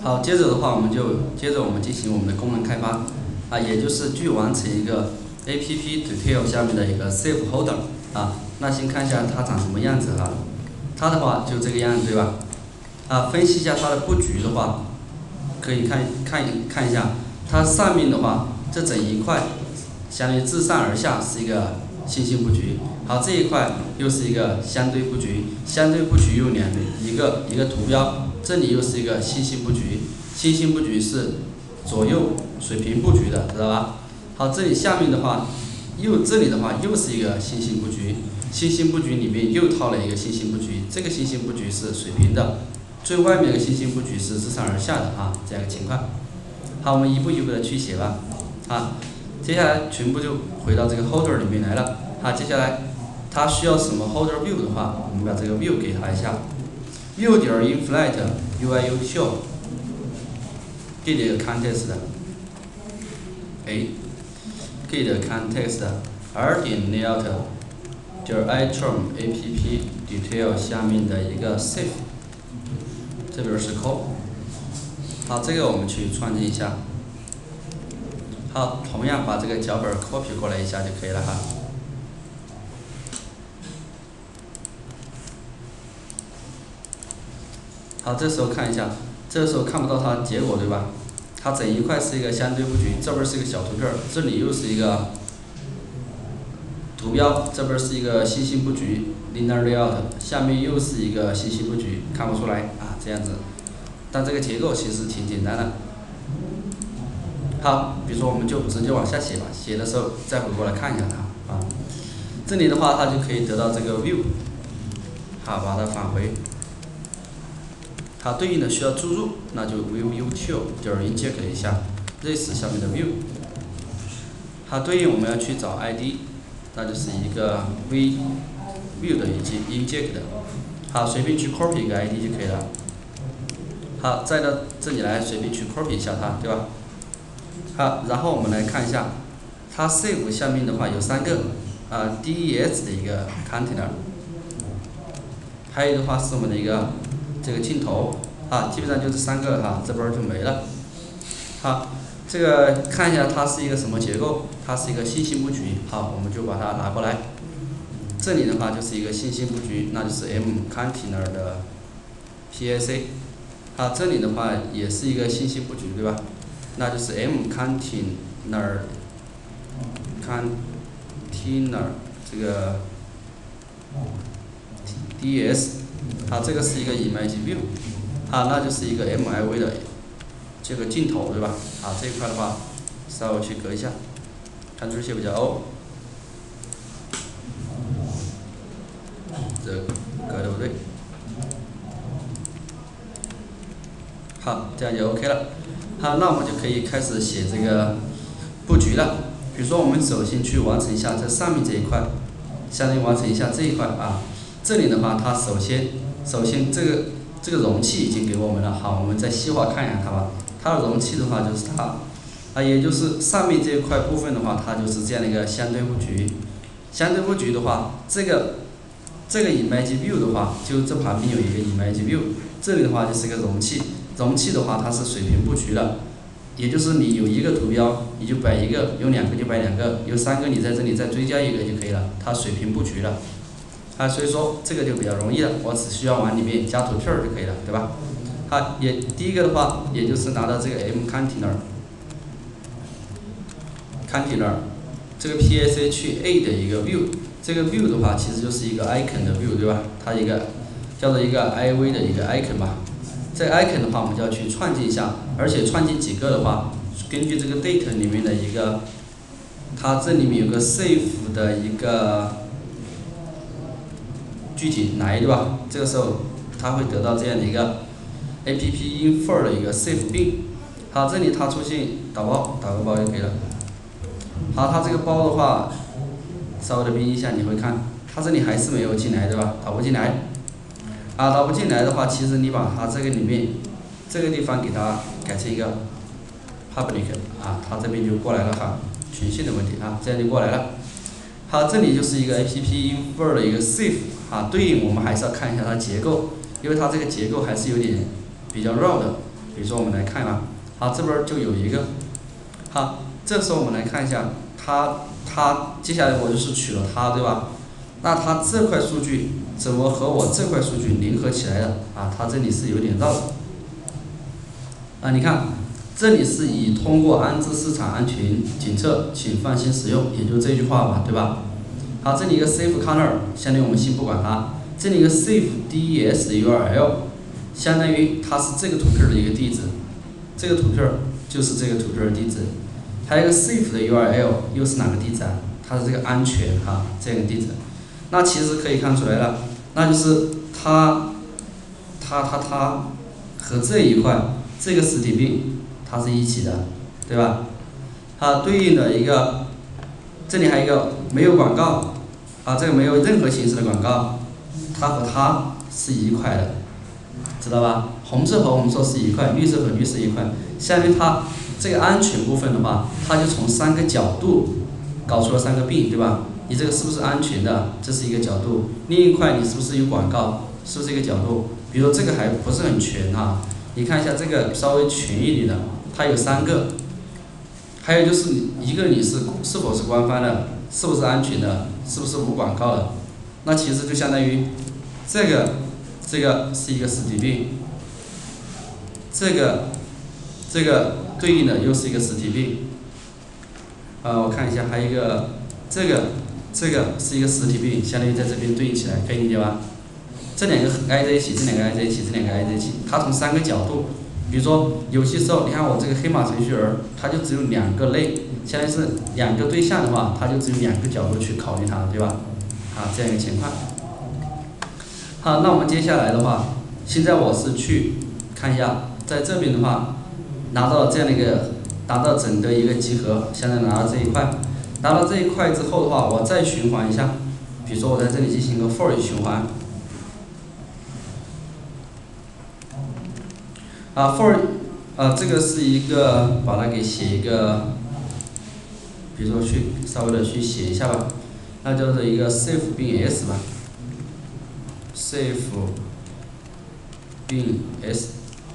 好，接着的话，我们进行我们的功能开发，也就是去完成一个 app.detail 下面的一个 save holder 那先看一下它长什么样子它的话就这个样子，对吧？分析一下它的布局的话，可以看一下，它上面的话，这整一块相当于自上而下是一个信息布局。好，这一块又是一个相对布局，相对布局有一个图标，这里又是一个信息布局，信息布局是左右水平布局的，知道吧？好，这里下面的话，这里的话又是一个信息布局，信息布局里面又套了一个信息布局，这个信息布局是水平的，最外面的信息布局是自上而下的这样一个情况。好，我们一步一步的去写吧接下来全部就回到这个 holder 里面来了接下来它需要什么 holder view 的话，我们把这个 view 给它一下 ，view 点 inflight UIU show 给这个 context get context r 点 layout 点 iTerm app detail 下面的一个 save， 这边是 call。好，这个我们去创建一下。好，同样把这个脚本 copy 过来一下就可以了好，这时候看一下，这时候看不到它的结果，对吧？它整一块是一个相对布局，这边是一个小图片，这里又是一个图标，这边是一个信息布局 linear layout， 下面又是一个信息布局，看不出来这样子。但这个结构其实挺简单的。好，比如说我们就直接往下写吧，写的时候再回过来看一下它这里的话，它就可以得到这个 view， 把它返回。它对应的需要注入，那就 view.util 点 inject 一下 this 下面的 view。它对应我们要去找 ID， 那就是一个 view 的以及 inject 的。好，随便去 copy 一个 ID 就可以了。好，再到这里来随便去 copy 一下它，对吧？好，然后我们来看一下，它 save 下面的话有3个DES 的一个 container， 还有的话是我们的一个这个镜头基本上就这3个了这边就没了。好，这个看一下它是一个什么结构，它是一个信息布局。好，我们就把它拿过来，这里的话就是一个信息布局，那就是 M container 的 PSA。好，这里的话也是一个信息布局，对吧？那就是 M container 这个 DS， 好，这个是一个 image view， 那就是一个 MIV 的这个镜头，对吧？这一块的话稍微去隔一下，Ctrl Shift 加 O， 这隔的不对。好，这样就 OK 了。好，那我们就可以开始写这个布局了。比如说，我们首先去完成一下这上面这一块，相当于完成一下这一块这里的话，它首先这个容器已经给我们了。好，我们再细化看一下它吧。它的容器的话就是它，也就是上面这一块部分的话，它就是这样的一个相对布局。相对布局的话，这个 image view 的话，就这旁边有一个 image view， 这里的话就是一个容器。容器的话，它是水平布局的，也就是你有一个图标，你就摆一个；有2个就摆2个；有3个，你在这里再追加一个就可以了。它水平布局了，所以说这个就比较容易了，我只需要往里面加图片就可以了，对吧？好，第一个的话，也就是拿到这个 M container 这个 PSA 去 A 的一个 view， 这个 view 的话其实就是一个 icon 的 view， 对吧？它一个叫做一个 IV 的一个 icon 吧。这个 icon 的话，我们就要去创建一下，而且创建几个的话，根据这个 date 里面的一个，它这里面有个 save 的一个具体来，对吧？这个时候它会得到这样的一个 app info 的一个 save bin。好，这里它出现打个包就可以了。好，它这个包的话，稍微的编一下，你会看，它这里还是没有进来，对吧？导不进来。导不进来的话，其实你把它这个里面这个地方给它改成一个 public 它这边就过来了权限的问题这样就过来了。好，这里就是一个 app info 的一个 save 对应我们还是要看一下它结构，因为它这个结构还是有点比较绕的。 比如说我们来看啊，好，这边就有一个，好，这时候我们来看一下，它接下来我就是取了它，对吧？那它这块数据怎么和我这块数据联合起来的啊？它这里是有点绕的啊，你看。这里是以通过安置市场安全检测，请放心使用，也就这句话吧，对吧？好，这里一个 safe color， 相当于我们先不管它。这里一个 safe des 的 URL， 相当于它是这个图片的一个地址，这个图片就是这个图片的地址。还有一个 safe 的 URL 又是哪个地址啊？它是这个安全这样的地址。那其实可以看出来了，那就是它和这一块这个实体病。它是一起的，对吧？它对应的一个，这里还有一个没有广告，这个没有任何形式的广告，它和它是一块的，知道吧？红色和红色是一块，绿色和绿色一块。相当于它这个安全部分的话，它就从3个角度搞出了3个病，对吧？你这个是不是安全的？这是一个角度。另一块你是不是有广告？是不是一个角度？比如这个还不是很全你看一下这个稍微全一点的。它有3个，还有就是一个你是否是官方的，是不是安全的，是不是无广告的？那其实就相当于这个是一个实体病，这个对应的又是一个实体病。我看一下，还有一个这个是一个实体病，相当于在这边对应起来，可以理解吧？这2个挨在一起，这2个挨在一起，这2个挨在一起，它从3个角度。比如说，有些时候，你看我这个黑马程序员，它就只有2个类，相当于是2个对象的话，它就只有2个角度去考虑它，对吧？这样一个情况。好，那我们接下来的话，现在我是去看一下，在这边的话，拿到这样的一个，达到整个一个集合，相当于拿到这一块，拿到这一块之后的话，我再循环一下，比如说我在这里进行一个 for 循环。for 这个是一个，把它给写一个，比如说去稍微的去写一下吧，那叫做一个 safe 并 s 吧 ，safe 并 s。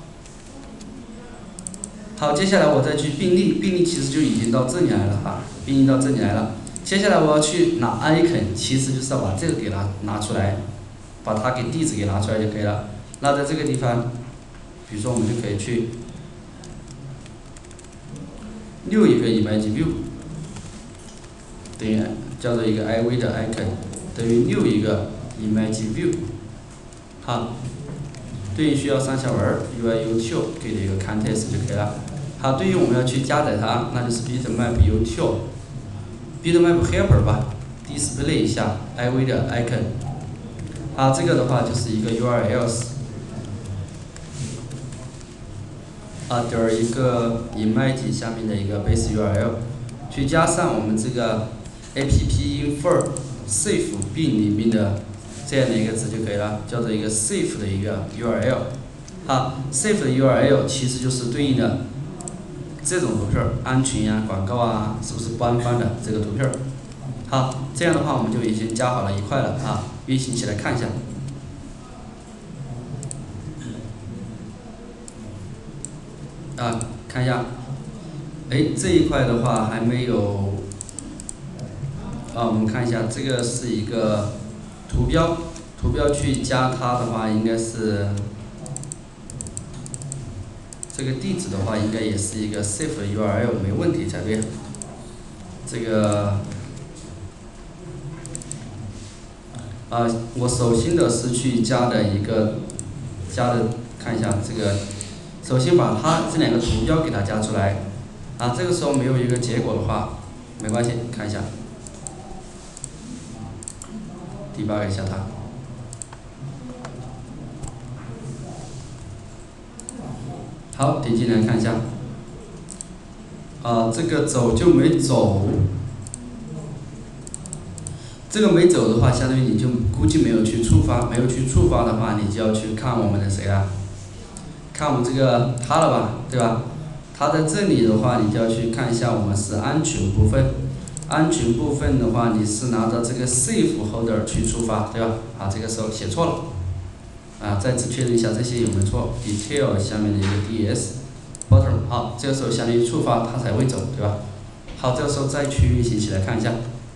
好，接下来我再去病例其实就已经到这里来了病例到这里来了。接下来我要去拿 icon， 其实就是要把这个给拿出来，把它给地址给拿出来就可以了。那在这个地方。比如说，我们就可以去溜一个 image view， 等于叫做一个 iv 的 icon 等于溜一个 image view， 好，对应需要上下文 uiutil 给的一个 context 就可以了。好，对于我们要去加载它，那就是 bitmap util bitmap helper 吧 ，display 一下 iv 的 icon。好，这个的话就是一个 urls。点一个 image 下面的一个 base URL， 去加上我们这个 app-info safe 病里面的这样的一个词就可以了，叫做一个 safe 的一个 URL。好 ，safe 的 URL 其实就是对应的这种图片，安全广告是不是官方的这个图片？好，这样的话我们就已经加好了一块了运行起来看一下。看一下，这一块的话还没有，我们看一下，这个是一个图标去加它的话，应该是这个地址的话，应该也是一个 safe 的 URL， 没问题才对。这个，我首先的是去加的看一下这个。首先把它这2个图标给它加出来，这个时候没有一个结果的话，没关系，看一下 ，debug 一下它。好，点进来看一下，这个走就没走，这个没走的话，相当于你就估计没有去触发，没有去触发的话，你就要去看我们的谁了。看我们这个它了吧，对吧？它在这里的话，你就要去看一下我们是安全部分。安全部分的话，你是拿到这个 safe holder 去触发，对吧？这个时候写错了。 再次确认一下这些有没有错。detail 下面的一个 ds bottom， 好，这个时候相当于触发它才会走，对吧？好，这个时候再去运行起来看一下。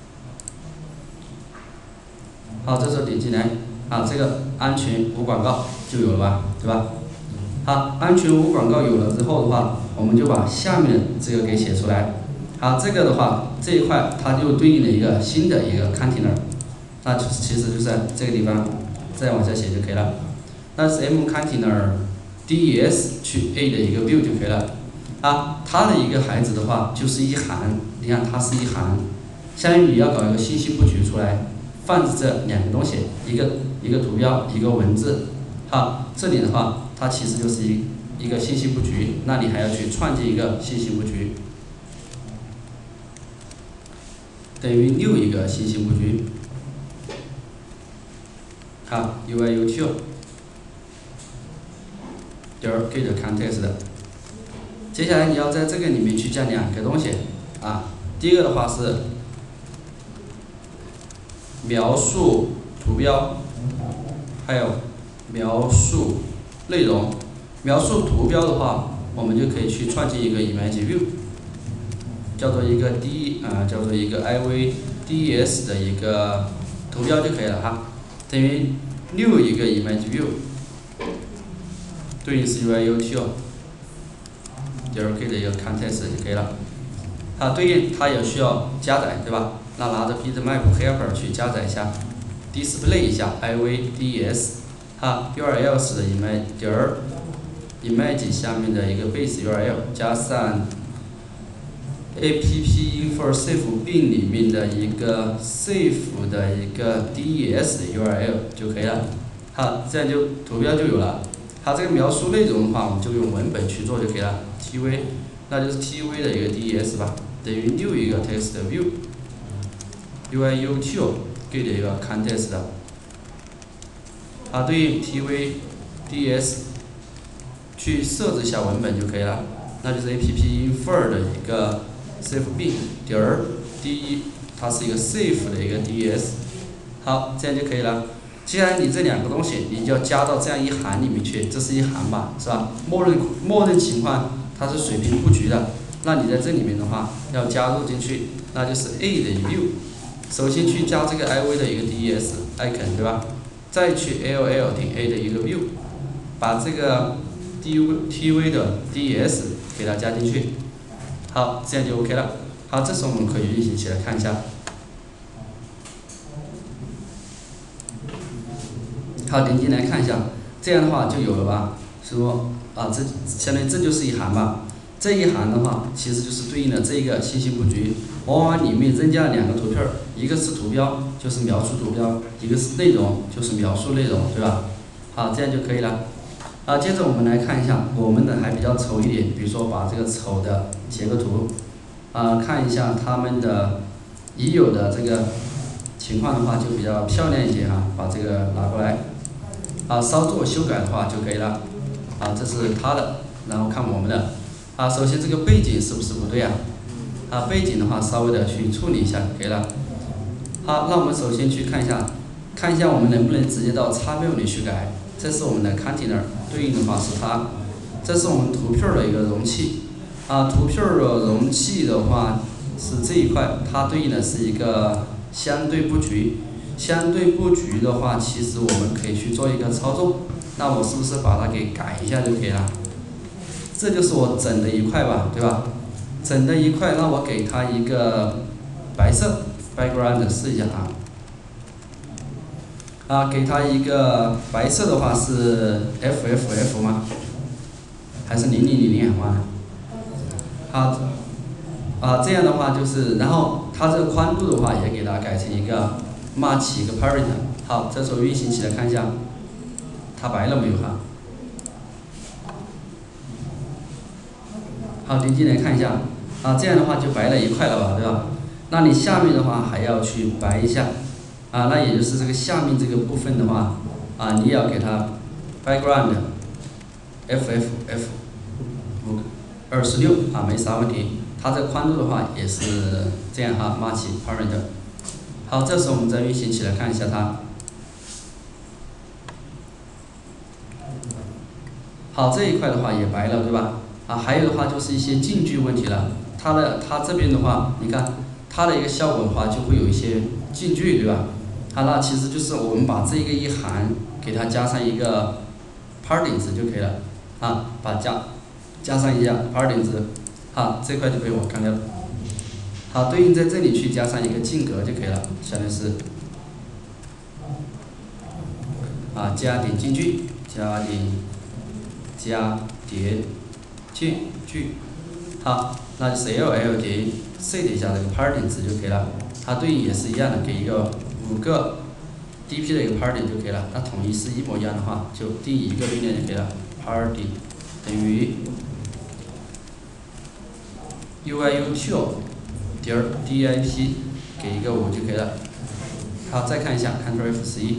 好，这时候点进来，这个安全无广告就有了吧，对吧？好，安全无广告有了之后的话，我们就把下面的这个给写出来。好，这个的话，这一块它就对应了一个新的一个 container， 那其实就在这个地方，再往下写就可以了。那是 m container des 去 a 的一个 view 就可以了。它的一个孩子的话就是一行，你看它是一行，相当于你要搞一个信息布局出来，放置这两个东西，一个图标，一个文字。好，这里的话，它其实就是一个信息布局，那你还要去创建一个信息布局，等于6一个信息布局。好 ，UIUtil 点 get context。接下来你要在这个里面去加两个东西第一个的话是描述图标，还有描述内容。描述图标的话，我们就可以去创建一个 image view， 叫做一个ivds 的一个图标就可以了等于6一个 image view， 对应是 UIUtil 点 get 的一个 context 就可以了。对应它也需要加载，对吧？那拿着 bitmap helper 去加载一下 ，display 一下 ivds， urls 的 image 下面的一个 base URL 加上 app-info safe bin 里面的一个 safe 的一个 des 的 URL 就可以了。这样就图标就有了。这个描述内容的话，我们就用文本去做就可以了 ，tv， 那就是 tv 的一个 des 吧，等于6一个 text view，UIUtil get 一个 context 对应 tv des 去设置一下文本就可以了，那就是 app-info 的一个 safe bin 点 de， 它是一个 safe 的一个 des， 好，这样就可以了。接下来你这两个东西，你就要加到这样一行里面去，这是一行吧，是吧？默认情况它是水平布局的，那你在这里面的话要加入进去，那就是 a 的 view， 首先去加这个 iv 的一个 des icon， 对吧？再去 ll 点 a 的一个 view， 把这个 tv 的 des 给它加进去，好，这样就 OK 了。好，这时候我们可以运行起来看一下。好，点进来看一下，这样的话就有了吧？说这相当于这就是一行吧。这一行的话，其实就是对应的这一个信息布局。我往里面增加了两个图片，一个是图标，就是描述图标；一个是内容，就是描述内容，对吧？好，这样就可以了。接着我们来看一下，我们的还比较丑一点，比如说把这个丑的截个图，看一下他们的已有的这个情况的话就比较漂亮一些把这个拿过来。稍作修改的话就可以了。这是它的，然后看我们的。首先这个背景是不是不对背景的话稍微的去处理一下就可以了。好，那我们首先去看一下我们能不能直接到 Xamail 里去改。这是我们的 container， 对应的话是它。这是我们图片的一个容器。图片的容器的话是这一块，它对应的是一个相对布局。相对布局的话，其实我们可以去做一个操作。那我是不是把它给改一下就可以了？这就是我整的一块吧，对吧？整的一块，那我给它一个白色 background 试一下给它一个白色的话是 FFF 吗？还是0000好，这样的话就是，然后它这个宽度的话也给它改成一个 match 一个 parent。好，这时候运行起来看一下，它白了没有好，点进来看一下，这样的话就白了一块了吧，对吧？那你下面的话还要去白一下，那也就是这个下面这个部分的话，你也要给它 background FFF 26没啥问题。它这个宽度的话也是这样match parent。好，这时候我们再运行起来看一下它。 好，这一块的话也白了，对吧？啊，还有的话就是一些进距问题了。它这边的话，你看它的一个效果的话，就会有一些进距，对吧？那其实就是我们把这个一行给它加上一个 padding 值就可以了。加上一下 padding 值，这块就被我干掉了。好，对应在这里去加上一个进格就可以了，相当于是加点进距，加点进距。好，那就是 LL 点 set 一下这个 padding 值就可以了。它对应也是一样的，给一个5个 DP 的一个 padding 就可以了。那统一是一模一样的话，就定义一个命令就可以了 ，padding 等于 UIUtil 点 DIP 给一个5就可以了。好，再看一下 Ctrl F11。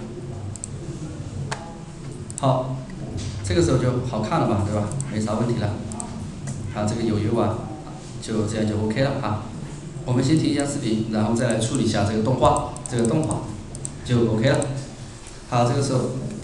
好，这个时候就好看了吧，对吧？没啥问题了。这个有油就这样就 OK 了。我们先停一下视频，然后再来处理一下这个动画，就 OK 了。好，这个时候。